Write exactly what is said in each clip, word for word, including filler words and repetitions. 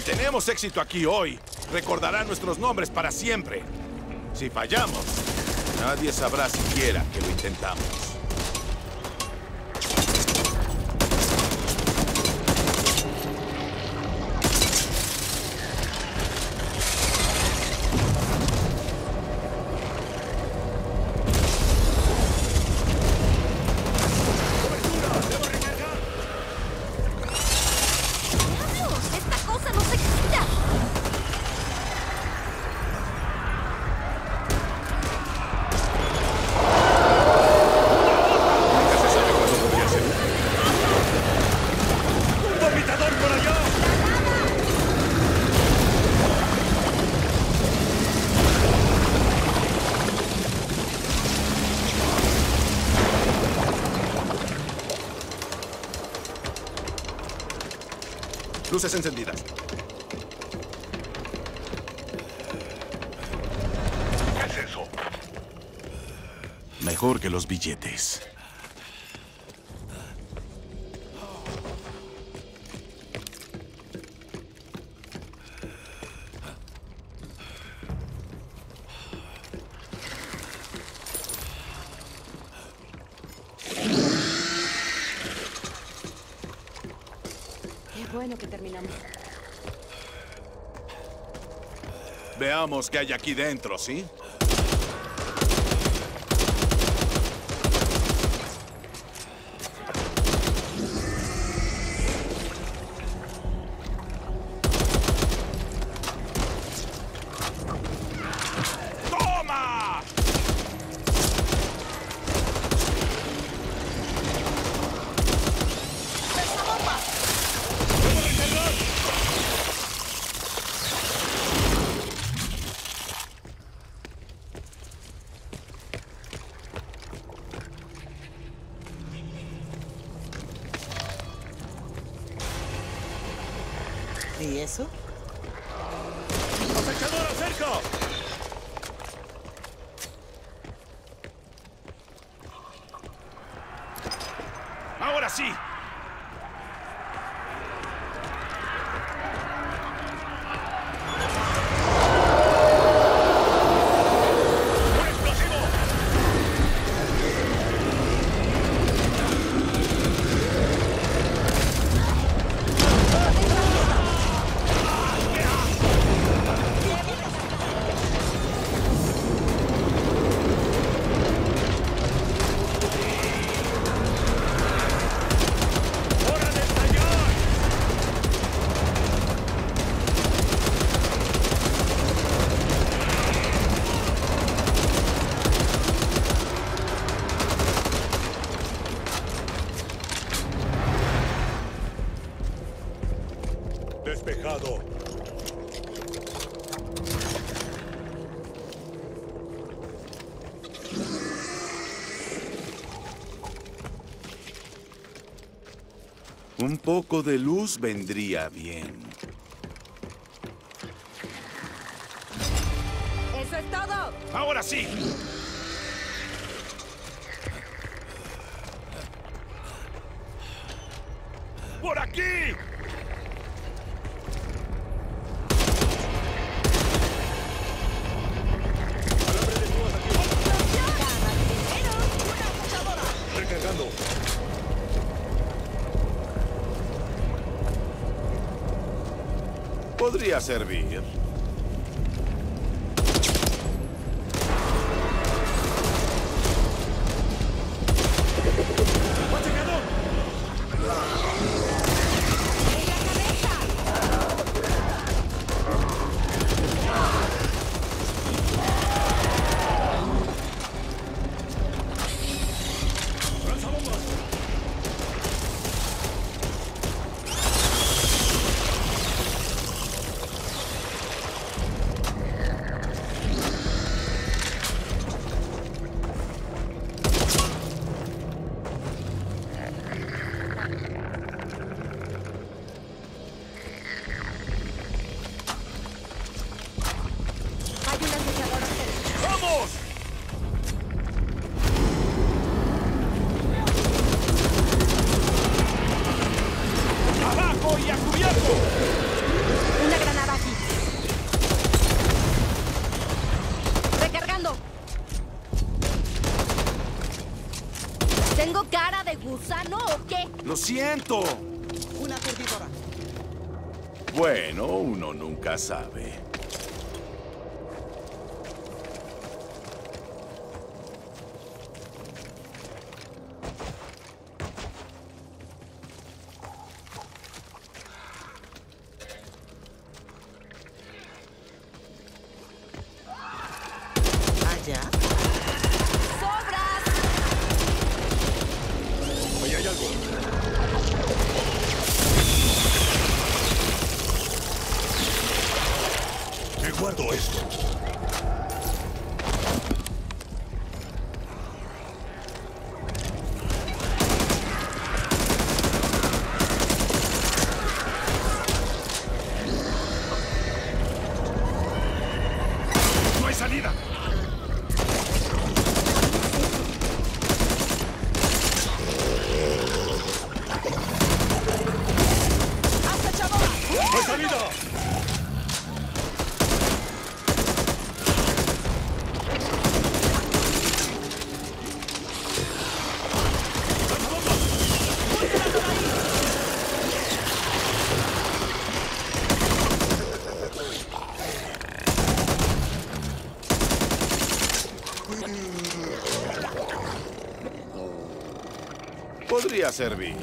Si tenemos éxito aquí hoy, recordarán nuestros nombres para siempre. Si fallamos, nadie sabrá siquiera que lo intentamos. Luces encendidas. ¿Qué es eso? Mejor que los billetes. Bueno que terminamos. Veamos qué hay aquí dentro, ¿sí? ¡Toma! ¿Y eso? ¡Acechador, cerca! ¡Ahora sí! Despejado. Un poco de luz vendría bien. ¡Eso es todo! ¡Ahora sí! ¡Por aquí! Recargando. Podría servir. ¿Tengo cara de gusano o qué? ¡Lo siento! Una aturdidora. Bueno, uno nunca sabe. Allá. ¡Sobras! Ahí hay algo. Me guardo esto. ¡No hay salida! ¡Acechadora! ¡No hay salida! Podría servir.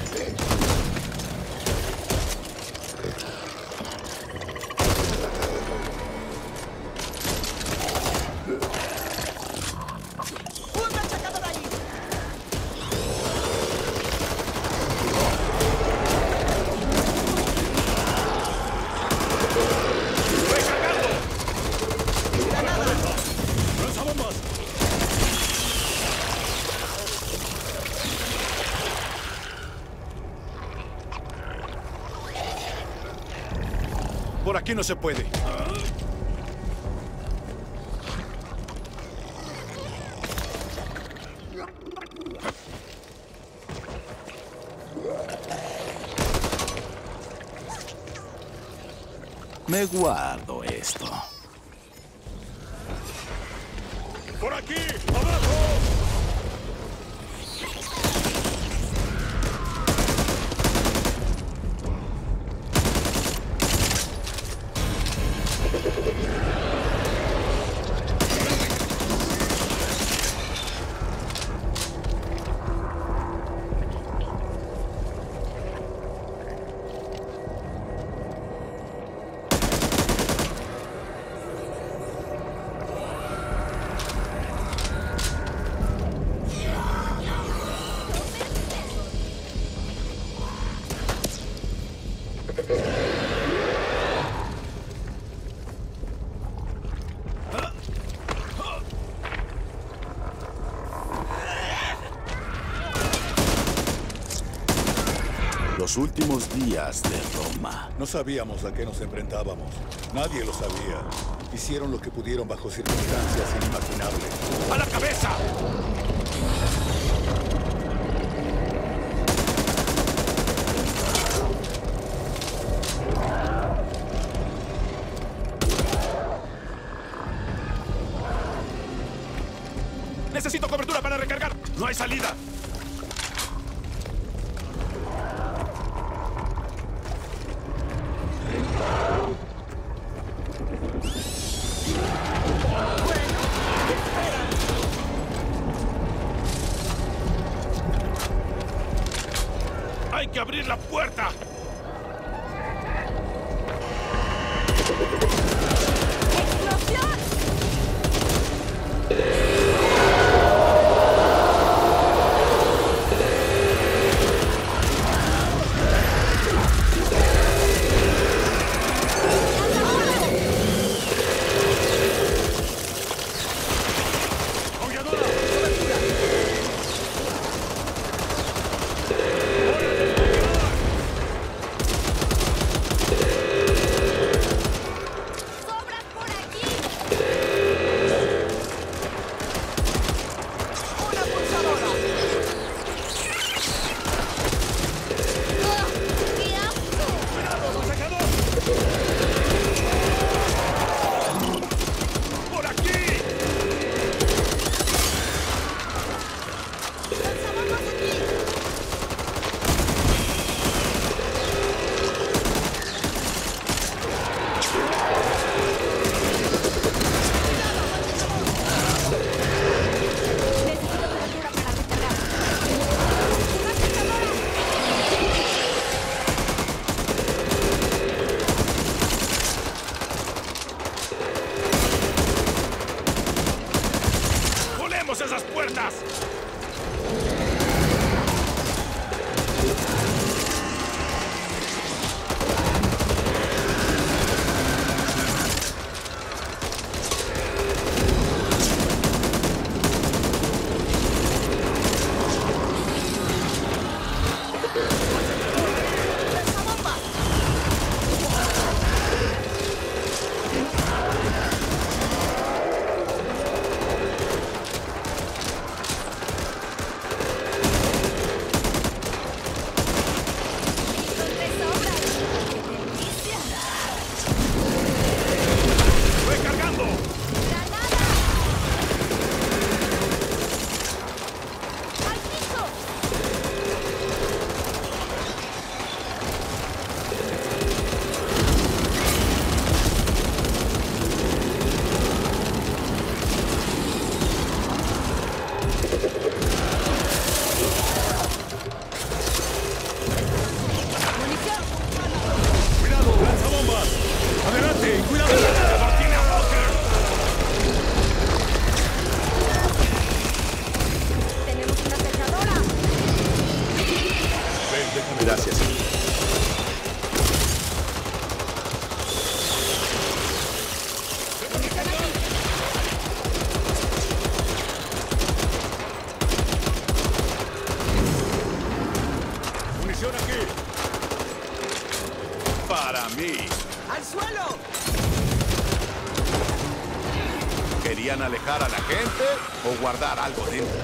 ¡Un machacador ahí! ¡Recargando! ¡Granada! ¡Lanzabombas! Por aquí no se puede. Me guardo esto. ¡Por aquí! ¡Abajo! Los últimos días de Roma. No sabíamos a qué nos enfrentábamos. Nadie lo sabía. Hicieron lo que pudieron bajo circunstancias inimaginables. ¡A la cabeza! ¡Necesito cobertura para recargar! ¡No hay salida! ¡Hay que abrir la puerta! ¡Explosión! ¡Aulladora! Gracias. ¡Munición aquí! Para mí. ¡Al suelo! ¿Querían alejar a la gente o guardar algo dentro?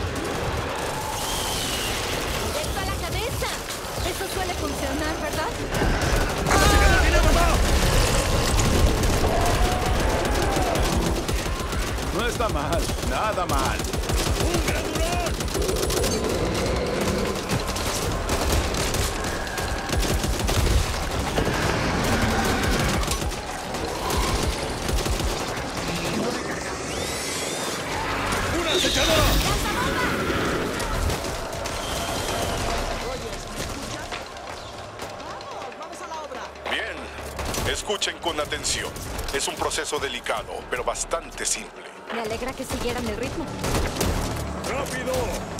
¡Directo a la cabeza! Eso suele funcionar, ¿verdad? No está mal, nada mal. ¡Un grandulón! ¡Una acechadora! ¡Vamos! ¡Vamos a la obra! Bien, escuchen con atención. Es un proceso delicado, pero bastante simple. Me alegra que siguieran el ritmo. ¡Rápido!